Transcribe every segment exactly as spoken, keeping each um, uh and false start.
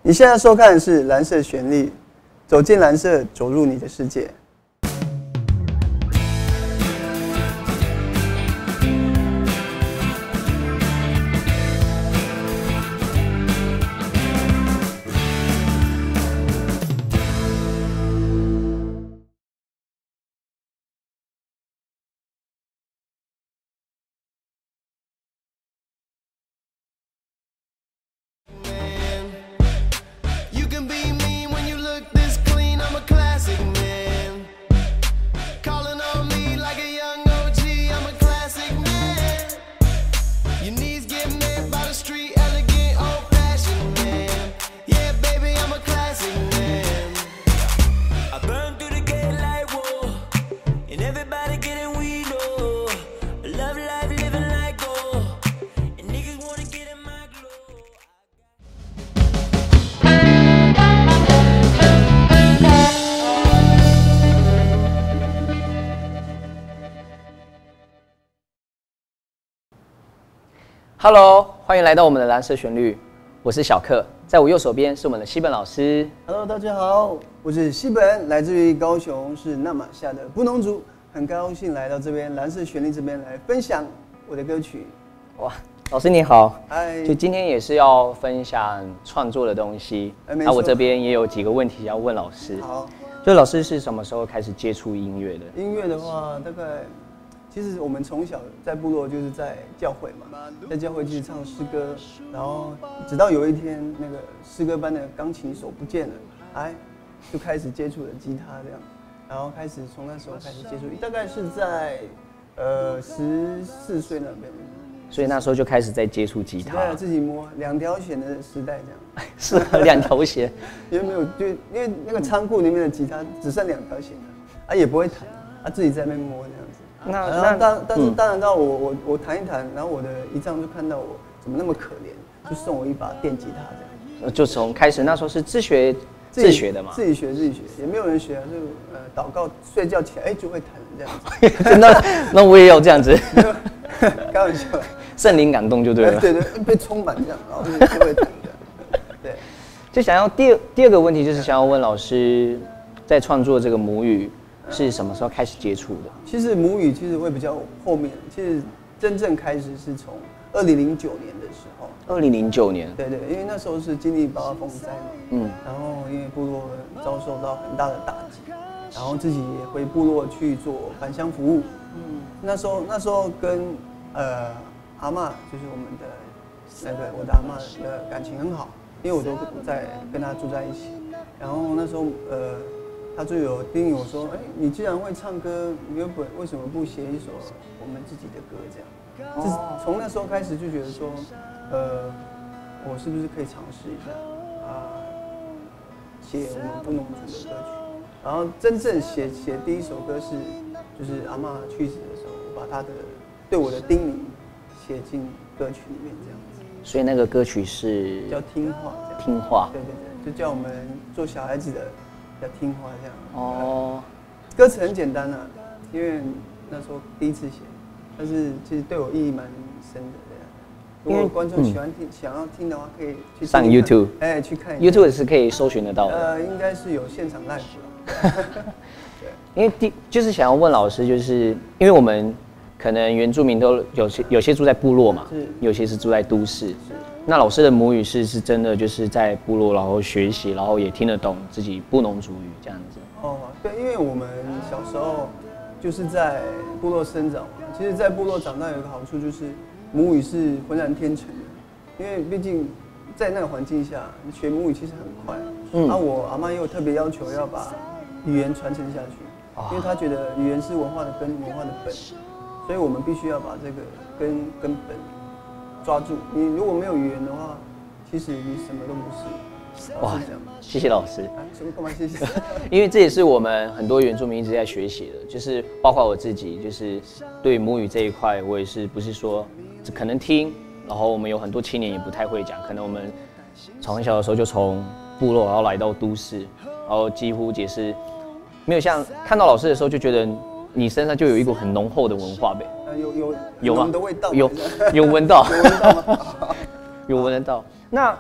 你现在收看的是蓝色旋律，走进蓝色，走入你的世界。 Hello， 欢迎来到我们的蓝色旋律，我是小克，在我右手边是我们的西本老师。 Hello， 大家好，我是西本，来自于高雄，是那玛夏的布农族，很高兴来到这边蓝色旋律这边来分享我的歌曲。 哇，老师你好， 嗨， 就今天也是要分享创作的东西，那、啊、我这边也有几个问题要问老师。 好， 就老师是什么时候开始接触音乐的？ 音乐的话，大概。其实我们从小在部落就是在教会嘛，在教会就是唱诗歌，然后直到有一天那个诗歌班的钢琴手不见了，哎，就开始接触了吉他这样，然后开始从那时候开始接触，大概是在呃十四岁那边， 所以那时候就开始在接触吉他， 对，自己摸两条弦的时代这样， 是啊，两条弦， 因为没有就因为那个仓库里面的吉他只剩两条弦了，啊也不会弹，啊自己在那边摸这样子。那那当但是当然到我我我弹一弹，然后我的姨丈就看到我怎么那么可怜，就送我一把电吉他这样。 就从开始那时候是自学自学的嘛， 自己学自己学，也没有人学啊，就呃祷告睡觉起来哎就会弹这样子。 真的？那我也有这样子， 开玩笑， 圣灵感动就对了。 对对，被充满这样，然后就就会弹的。对， 就想要第二第二个问题就是想要问老师，在创作这个母语。是什么时候开始接触的？ 其实母语其实会比较后面，其实真正开始是从二零零九年的时候。 二零零九年。 对对，因为那时候是经历八八风灾嘛，嗯，然后因为部落遭受到很大的打击，然后自己也回部落去做返乡服务，嗯，那时候那时候跟呃阿嬷，就是我们的那个我的阿嬷的感情很好，因为我都在跟她住在一起，然后那时候呃。他就有叮咛我说：“哎，你既然会唱歌，你原本为什么不写一首我们自己的歌？这样，就是从那时候开始就觉得说，呃，我是不是可以尝试一下啊，写我们布农族的歌曲？然后真正写写第一首歌是，就是阿嬷去世的时候，我把她的对我的叮咛写进歌曲里面这样子。 所以那个歌曲是叫听话，这样听话， 对对对，就叫我们做小孩子的。”要听话这样哦，歌词很简单啊，因为那时候第一次写，但是其实对我意义蛮深的这样。如果观众喜欢听、嗯、想要听的话，可以去上 YouTube， 哎、欸，去看一下。 YouTube 是可以搜寻得到的。 呃，应该是有现场 live 对，因为第就是想要问老师，就是因为我们可能原住民都有些有些住在部落嘛，有些是住在都市。那老师的母语是是真的就是在部落，然后学习，然后也听得懂自己布农族语这样子。 哦，对，因为我们小时候就是在部落生长嘛。其实，在部落长大有一个好处就是母语是浑然天成的，因为毕竟在那个环境下，学母语其实很快。嗯。啊，我阿嬷又特别要求要把语言传承下去，哦、因为她觉得语言是文化的根，文化的本，所以我们必须要把这个根根本。抓住你，如果没有语言的话，其实你什么都不是。 哇，谢谢老师。 啊、什么干嘛谢谢？ 因为这也是我们很多原住民一直在学习的，就是包括我自己，就是对母语这一块，我也是不是说可能听，然后我们有很多青年也不太会讲，可能我们从很小的时候就从部落然后来到都市，然后几乎也是没有像看到老师的时候就觉得你身上就有一股很浓厚的文化呗。 有有有吗？ 的味道有有闻到， 有闻到吗？ 有闻得到。那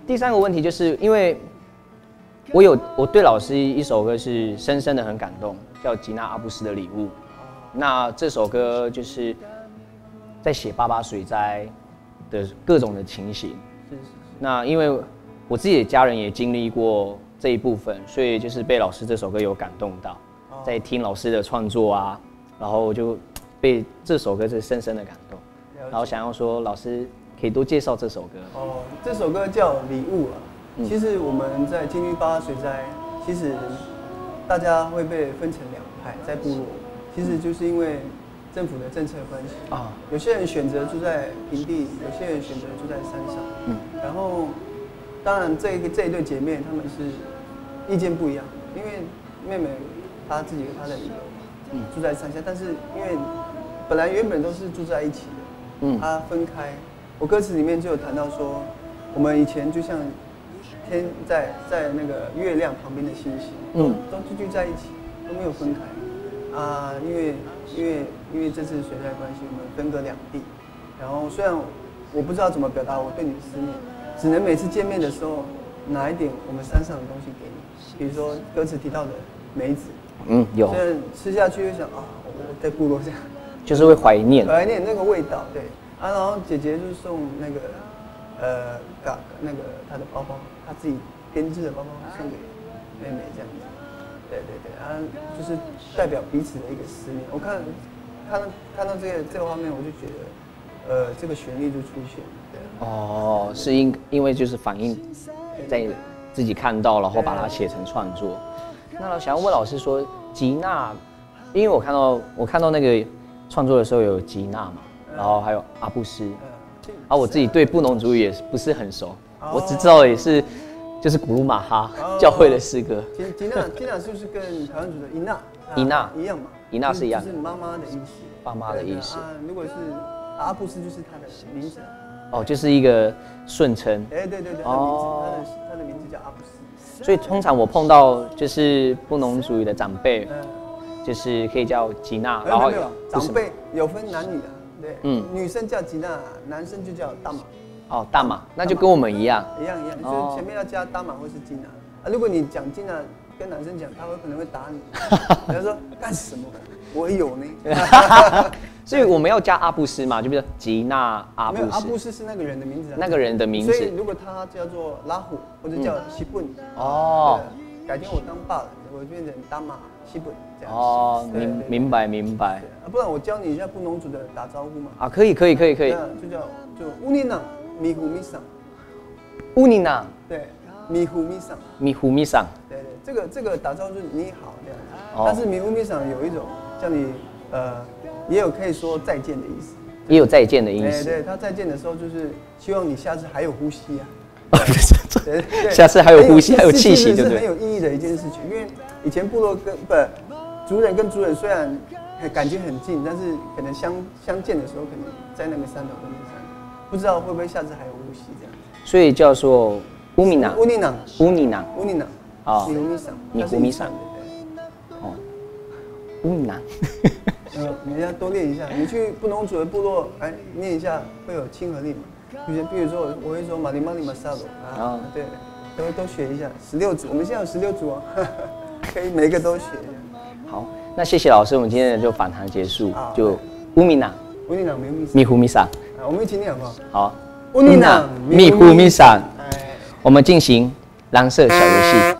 第三个问题就是因为我有我对老师一首歌是深深的很感动，叫吉娜阿布斯的礼物。那这首歌就是在写八八水灾的各种的情形。是是是。那因为我自己的家人也经历过这一部分，所以就是被老师这首歌有感动到，在听老师的创作啊，然后就被这首歌是深深的感动，然后想要说老师可以多介绍这首歌。 哦，这首歌叫《礼物》啊。嗯、其实我们在经历八八水灾，其实大家会被分成两派，在部落。其实就是因为政府的政策关系啊，有些人选择住在平地，有些人选择住在山上。嗯，然后当然这一个这一对姐妹她们是意见不一样，因为妹妹她自己有她的理由，嗯，住在山下，但是因为本来原本都是住在一起的，嗯，她分开。我歌词里面就有谈到说，我们以前就像天在在那个月亮旁边的星星，嗯，都聚聚在一起，都没有分开。啊，因为因为因为这次水灾关系，我们分隔两地。然后虽然我不知道怎么表达我对你的思念，只能每次见面的时候拿一点我们山上的东西给你，比如说歌词提到的梅子， 嗯，有。 虽然吃下去就想啊，我在部落这样， 就是会怀念， 怀念那个味道，对。啊，然后姐姐就送那个呃，嘎那个她的包包，她自己编织的包包送给妹妹这样子。对对对，啊，就是代表彼此的一个思念。我看看到看到这个这个画面，我就觉得，呃，这个旋律就出现。对。哦， 是因因为就是反映在自己看到，然后把它写成创作。那想要问老师说，吉娜，因为我看到我看到那个创作的时候有吉娜嘛，然后还有阿布斯，啊，我自己对布农族语也不是很熟，我只知道也是。就是古鲁马哈教会的诗歌。 吉吉娜，吉娜是不是跟台湾族的伊娜？ 伊娜一样嘛？ 伊娜是一样， 就是妈妈的意思， 爸妈的意思。 啊，如果是阿布斯，就是他的名字。 哦，就是一个顺称。 哎，对对对，哦，他的他的名字叫阿布斯。 所以通常我碰到就是布农族语的长辈，就是可以叫吉娜，然后长辈有分男女的，对，嗯，女生叫吉娜，男生就叫大马。 哦，大马，那就跟我们一样， 一样一样，就是前面要加大马或是吉娜啊。如果你讲吉娜跟男生讲，他会可能会打你，他说干什么？我有呢。 所以我们要加阿布斯嘛，就比如吉娜阿布斯。 没有，阿布斯是那个人的名字。 那个人的名字。 所以如果他叫做拉虎或者叫西本，哦，改天我当爸了，我变成大马西本这样。 哦，明明白明白。 不然我教你一下布农族的打招呼嘛。 啊，可以可以可以可以。 就叫就乌尼囊。米糊米桑， 乌尼娜， 对，米糊米桑， 米糊米桑， 对对，这个这个打招呼就是你好这样子，哦、但是米糊米桑有一种叫你呃，也有可以说再见的意思， 也有再见的意思， 对对，他再见的时候就是希望你下次还有呼吸啊， 对对，下次还有呼吸，还有气息，对不对？ 是很有意义的一件事情，因为以前部落跟不族人跟族人虽然感觉很近，但是可能相相见的时候，可能在那个山头跟山。不知道会不会下次还有呼吸这样， 所以叫做乌米囊， 乌尼囊， 乌尼囊， 乌尼囊， 啊， 米米桑， 米胡米桑，哦，乌米囊， 呃，你要多练一下，你去布农族的部落，哎，念一下会有亲和力嘛？比如，比如说我会说马里马里马萨罗啊，对，都都学一下，十六组，我们现在有十六组啊，可以每一个都学。 好，那谢谢老师，我们今天就访谈结束，就乌米囊， 乌尼囊， 米胡米桑。 我们一起念好不好？ 好，乌尼娜米呼米桑，我们进行蓝色小游戏。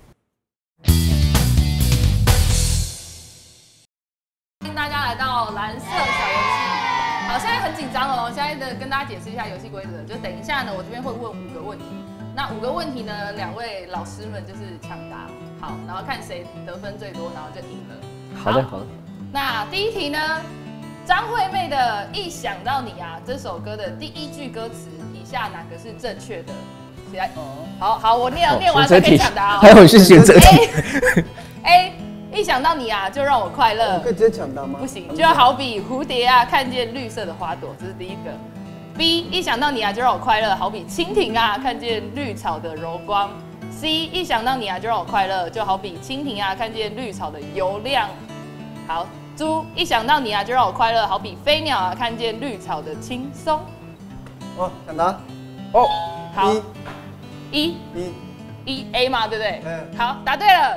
欢迎大家来到蓝色小游戏。好，现在很紧张哦，现在的跟大家解释一下游戏规则，就等一下呢，我这边会问五个问题，那五个问题呢，两位老师们就是抢答，好，然后看谁得分最多，然后就赢了。 好的，好的。 那第一题呢？张惠妹的《一想到你啊》这首歌的第一句歌词，以下哪个是正确的？起来，好好，我念念完才可以抢答哦。 还有是选择题。 A， 一想到你啊，就让我快乐。 可以直接抢答吗？ 不行，就好比蝴蝶啊，看见绿色的花朵，这是第一个。B， 一想到你啊，就让我快乐，好比蜻蜓啊，看见绿草的柔光。C， 一想到你啊，就让我快乐，就好比蜻蜓啊，看见绿草的油亮。好。猪，一想到你啊，就让我快乐，好比飞鸟啊，看见绿草的轻松。 哦，抢答。 哦，好。 一一一 A 嘛，对不对？ 嗯好，答对了。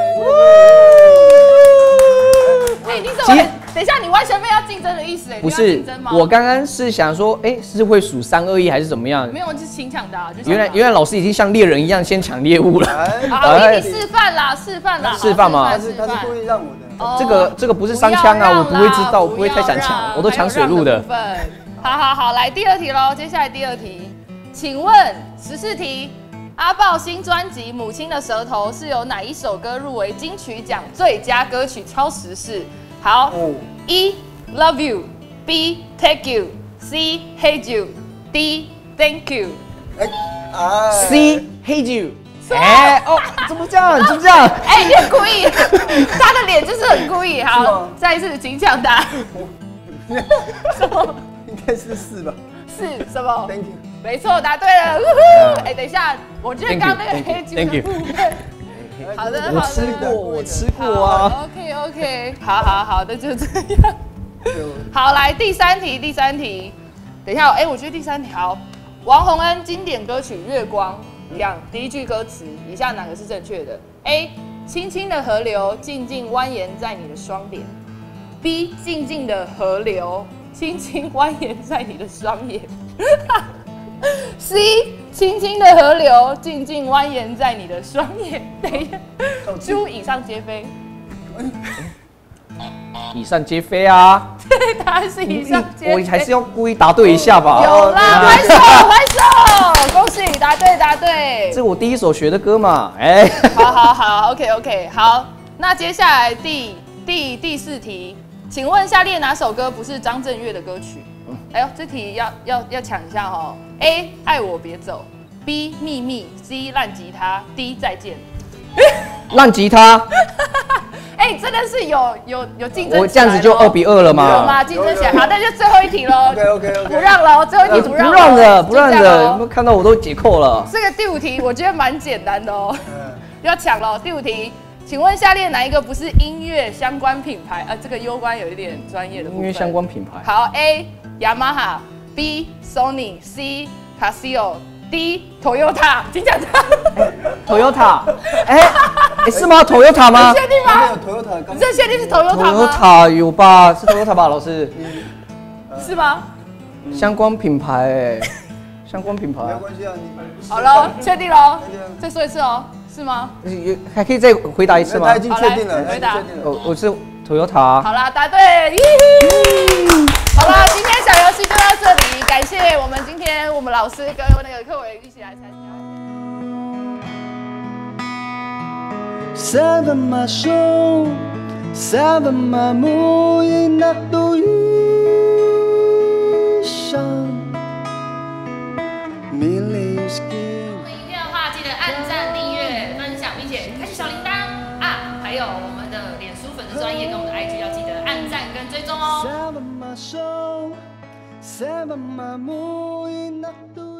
哎，你怎么？等一下，你完全没有要竞争的意思哎？ 不是，我刚刚是想说，哎，是会数三二一还是怎么样？ 没有，就是请抢答。 原来原来老师已经像猎人一样先抢猎物了。 好，我给你示范啦，示范啦。 示范吗？ 他是他是故意让我的。 这个这个不是三枪啊，我不会知道，我不会太想抢，我都抢水路的。 好好好，来第二题喽，接下来第二题，请问十四题，阿爆新专辑《母亲的舌头》是由哪一首歌入围金曲奖最佳歌曲？超时事。好，一 Love You，B Take You，C Hate You，D Thank You。 哎，C Hate You。哎哦，怎么这样？怎么这样？ 哎，你很故意，他的脸就是很故意。好，再一次请抢答。什么？ 应该是四吧？ 是什么 ？Thank you。 没错，答对了。哎，等一下，我觉得刚刚那个黑酒的部分。好的， 我吃过，我吃过啊。 OK OK， 好好好的，就这样。好，来第三题，第三题。等一下，哎，我觉得第三条，王洪恩经典歌曲《月光》一样，第一句歌词，以下哪个是正确的 ？A. 轻轻的河流，静静蜿蜒在你的双眼。B. 静静的河流，轻轻蜿蜒在你的双眼。C. 轻轻的河流，静静蜿蜒在你的双眼。等一下，猪以上皆非。 以上皆非啊！ 对，答案是以上皆非。 我还是要故意答对一下吧。 有啦，拍手拍手，恭喜答对答对。 这是我第一首学的歌嘛，哎。 好好好 ，OK OK， 好。那接下来第第第四题，请问下列哪首歌不是张震岳的歌曲？哎呦，这题要要要抢一下哦。A. 爱我别走 ，B. 秘密 ，C. 烂吉他 ，D. 再见。 烂吉他。 哎、欸，真的是有有有竞争。 我这样子就二比二了吗？ 有吗？竞争起来。好，那就最后一题喽。 OK OK OK。 不让了，最后一题不让。 不让的，不让的。有没有看到我都解扣了？ 这个第五题我觉得蛮简单的哦。要抢了，第五题，请问下列哪一个不是音乐相关品牌？啊，这个攸关有一点专业的部分。 音乐相关品牌。 好 ，A. Yamaha B. Sony C. Casio。D Toyota， 请讲答。 Toyota， 哎哎是吗 ？Toyota 吗？ 你确定吗？ 有 Toyota， 你这确定是 Toyota 吗 ？Toyota 有吧？是 Toyota 吧，老师？ 是吗？ 相关品牌，哎，相关品牌。 没关系啊，你。 好了，确定了。再说一次哦，是吗？ 还可以再回答一次吗？ 他已经确定了， 回答。 我我是 Toyota。 好啦，答对。好了，今天小游戏就到这里，感谢我们今天我们老师跟那个课委一起来参加。 Sama show, sama mo inatuisang miliski。 我们影片的话，记得按赞、订阅、分享，并且开启小铃铛啊！还有我们的脸书粉丝专页跟我们的 I G 要记得按赞跟追踪哦。